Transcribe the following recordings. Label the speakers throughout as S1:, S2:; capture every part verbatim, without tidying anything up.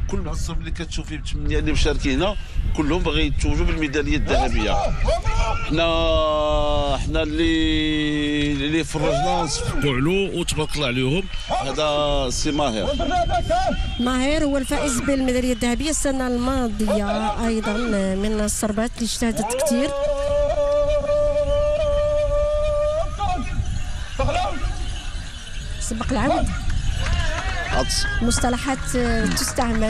S1: كل العصب اللي كتشوفي بثمانيه اللي مشاركين هنا كلهم باغي يتوجوا بالميداليه الذهبيه. حنا حنا اللي اللي فرجنا نصفقوا عليه وتبارك الله عليهم. هذا سي ماهر.
S2: ماهر هو الفائز بالميداليه الذهبيه السنه الماضيه ايضا من السربات اللي اجتهدت كثير. سبق العود مصطلحات تستعمل.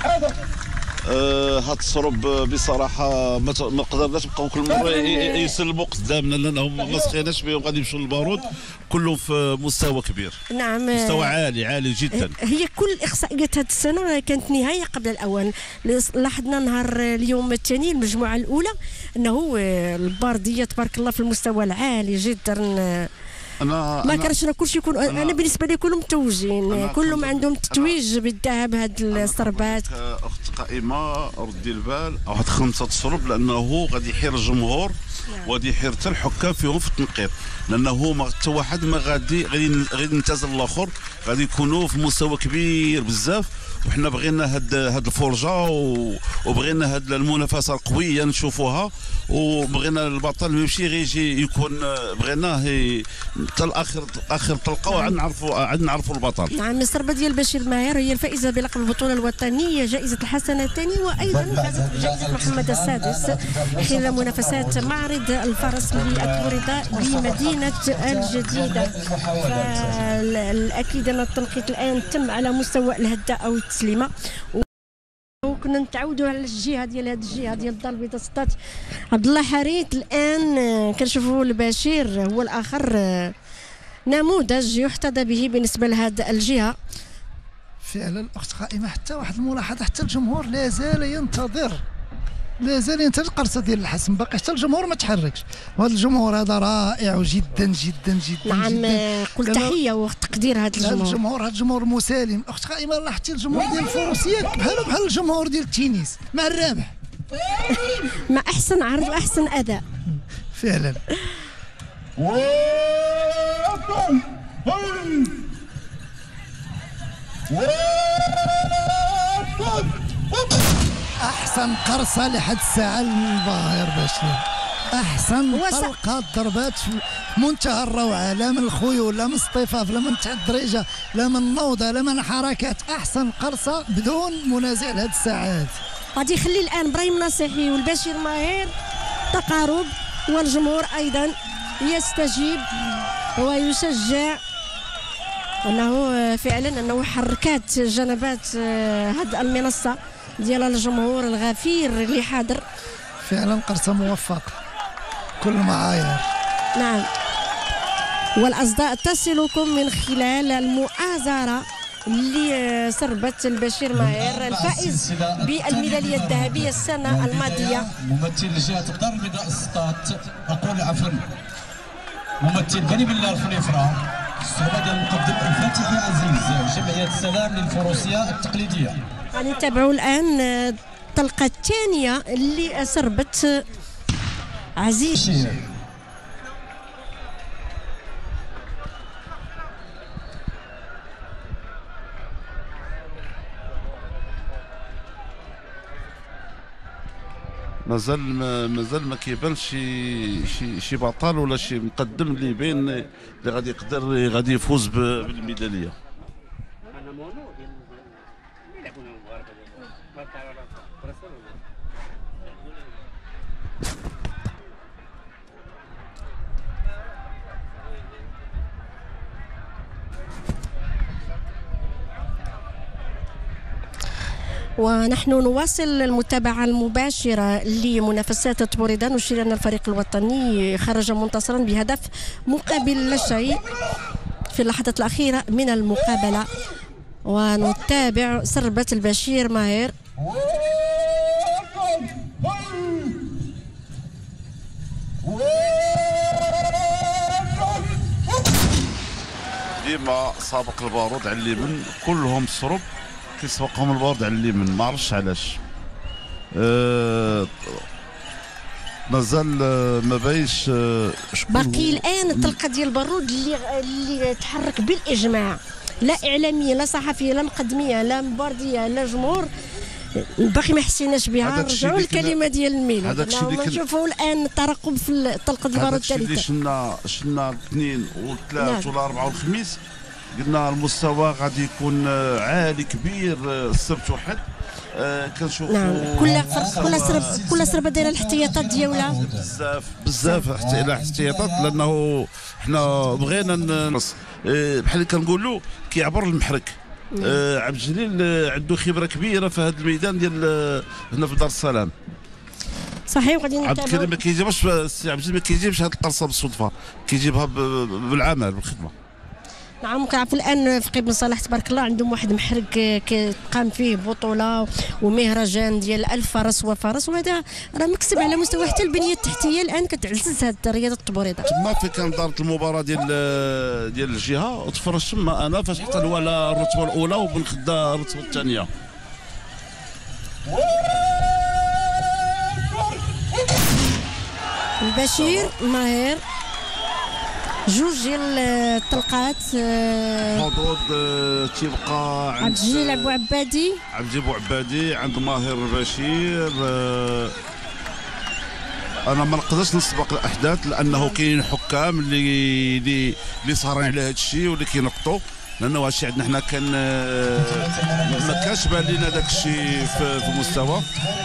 S1: آه هاد الصروب بصراحه ما ما قدرناش نبقاو كل مره يسلموا قدامنا لانهم ما سخيناش بهم غادي يمشوا للبارود. كلهم في مستوى كبير.
S2: نعم
S1: مستوى عالي عالي جدا.
S2: هي كل الاحصائيات هذه السنه كانت نهايه قبل الاوان. لاحظنا نهار اليوم الثاني المجموعه الاولى انه البارديه تبارك الله في المستوى العالي جدا.
S1: انا
S2: ما كرهتش كلشي يكون انا, أنا بالنسبه لي كلهم متوجين كلهم عندهم التتويج بالذهب. هاد السربات
S1: اخت قائمه ردي البال واحد خمسه صرب لانه غادي يحير الجمهور وغادي يحير حتى الحكام فيهم في التنقيط لانه ما حتى واحد ما غادي غادي غادي ينتزل الاخر. غادي يكونوا في مستوى كبير بزاف وحنا بغينا هاد هاد الفرجه وبغينا هاد المنافسه القويه نشوفوها وبغينا البطل ماشي غير يجي يكون بغيناه حتى الاخر اخر طلقه وعاد نعرفوا عاد نعرفوا البطل.
S2: نعم السربه ديال بشير ماهر هي الفائزه بلقب البطوله الوطنيه جائزه الحسنه الثاني وايضا فازت بجائزه محمد السادس خلال منافسات معرض الفرس للتوريدا بمدينه الجديده. فالاكيد ان التنقيط الان تم على مستوى الهداء او التسليمه. وكنا نتعودوا على الجهه ديال هذه الجهه ديال الدار البيضاء سطات عبد الله حريت. الان كنشوفوا البشير هو الاخر نموذج يحتذى به بالنسبه لهذه الجهه.
S3: فعلا اخت قائمه حتى واحد الملاحظه حتى الجمهور لا زال ينتظر لا زال ينتظر القرصه ديال الحسم باقي حتى الجمهور ما تحركش. وهذا الجمهور هذا رائع جدا جدا جدا.
S2: نعم
S3: جداً.
S2: كل تحيه وتقدير هذا الجمهور.
S3: هذا الجمهور هذا الجمهور مسالم. اخت قائمه لاحظتي الجمهور ديال الفروسيه بحال بحال الجمهور ديال التنس مع الرابح.
S2: مع احسن عرض واحسن اداء
S3: فعلا. احسن قرصه لحد الساعه الماهر بشير. احسن طلقه ضربات في منتهى الروعه لا من الخيول لا من الاصطفاف لا من التدريجه لا من النوضه لا من الحركات. احسن قرصه بدون منازع لهذه الساعات.
S2: غادي يخلي الان ابراهيم نصيحي والبشير ماهر تقارب والجمهور ايضا يستجيب ويشجع انه فعلا انه حركات جنبات هذه المنصه ديال الجمهور الغفير اللي حاضر.
S3: فعلا قرصه موفقه كل المعايير.
S2: نعم والاصداء تصلكم من خلال المؤازره اللي سربت البشير ماهر الفائز بالميداليه الذهبيه السنه الماضيه.
S4: ممثل جهه دار البيضاء السطات اقول عفوا ممثل بني بالله الخليفره الصحبه ديال المقدم الفاتحي عزيز جمعيه السلام للفروسيه التقليديه.
S2: غادي نتابعوا الان الطلقه الثانيه اللي سربت عزيز.
S1: مازال مازال ما كيبانش شي شي شي بطل ولا شي مقدم اللي يبين اللي غادي يقدر غادي يفوز بالميداليه.
S2: ونحن نواصل المتابعة المباشرة لمنافسات توريدا. نشير أن الفريق الوطني خرج منتصرا بهدف مقابل لا شيء في اللحظات الأخيرة من المقابلة. ونتابع سربة البشير ماهر.
S1: ديما سابق البارود على اليمين كلهم صرب كيسبقهم البارود على اليمين ما عرفتش علاش. أه مازال ما بايش أه
S2: باقي الان الطلقه ديال البارود اللي اللي تحرك بالاجماع لا اعلاميه لا صحفيه لا مقدميه لا مبارديه لا جمهور باقي ما حسيناش بها. نرجعوا للكلمه ديال الميلاد.
S1: هذاك الشيء اللي
S2: نشوفوا الان الترقب في الطلقه البارود الثالثه.
S1: هذاك الشيء اللي شفنا شفنا الاثنين والثلاث والاربعه والخميس، قلنا المستوى غادي يكون عالي كبير السبت وحد. آه كنشوفوا
S2: نعم كل كل سرب كل سربه دايره الاحتياطات ديالها
S1: بزاف بزاف الاحتياطات، لانه حنا بغينا بحال اللي كنقولوا كيعبر المحرك. آه عبد الجليل عنده خبره كبيره في هذا الميدان ديال هنا في دار السلام.
S2: صحيح. وغادي نتابعوا.
S1: عبد الكريم ما كيجيبش السي عبد الجليل ما كيجيبش هذه القرصه بالصدفه، كيجيبها بالعمل بالخدمه.
S2: نعم كنعرفوا الان فقيه بن صالح تبارك الله عندهم واحد محرك قام فيه بطوله ومهرجان ديال ألف فرس وفرس، وهذا راه مكسب على مستوى حتى البنيه التحتيه الان كتعزز هذه رياضه التبوريضه.
S1: تما فين كانت دارت المباراه ديال ديال الجهه وتفرجت تما انا فاش حتى هو على الرتبه الاولى وبن خدا الرتبه الثانيه.
S2: البشير ماهر جوج ديال الطلقات.
S1: حظوظ تيبقى عند
S2: عبد الجليل ابو عبادي
S1: عبد الجليل ابو عبادي عند ماهر البشير. انا ما نقدرش نسبق الاحداث لانه كاين حكام اللي اللي اللي سهرين على هذا الشيء واللي كينقطوا، لانه هذا الشيء عندنا حنا كان ما كانش بان لنا داك الشيء في, في مستوى.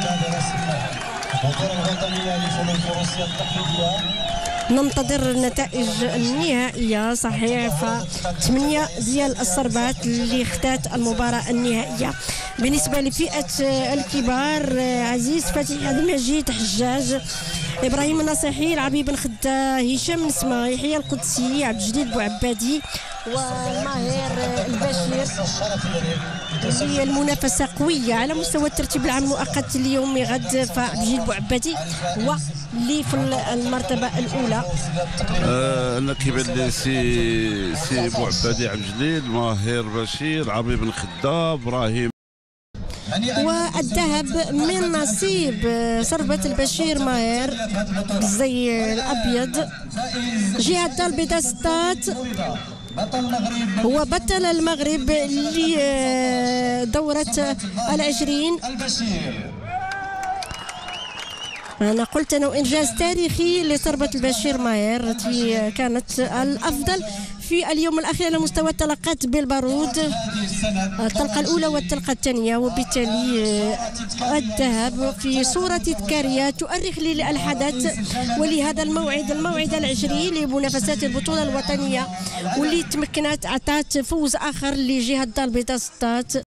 S2: ننتظر النتائج النهائيه. صحيح فثمانيه ديال الصربات اللي خدات المباراه النهائيه. بالنسبه لفئه الكبار عزيز فتحي عبد المجيد حجاج ابراهيم النصيحي العبي بن خدا هشام نسمه يحيى القدسي عبد الجليل بو عبادي وماهر البشير. هي المنافسه قويه على مستوى الترتيب العام المؤقت اليوم غد، فعبد الجليل بو عبادي هو اللي في المرتبه الاولى.
S1: آه انا كيبان لي سي سي بو عبادي عبد الجليل ماهر بشير عبي بن خدا ابراهيم.
S2: والذهب من نصيب صربة البشير ماهر بالزي الأبيض. جهة الدار البيضاء ستات هو بطل المغرب لدورة العشرين. أنا قلت أنه إنجاز تاريخي لصربة البشير ماهر التي كانت الأفضل في اليوم الأخير على مستوى الطلقات بالبارود، الطلقة الأولى والطلقة الثانية، وبالتالي الذهب في صورة تذكارية تؤرخ لي الحدث ولهذا الموعد الموعد العشرين لمنافسات البطولة الوطنية، واللي تمكنت عطات فوز آخر لجهة الدار البيضاء ستات.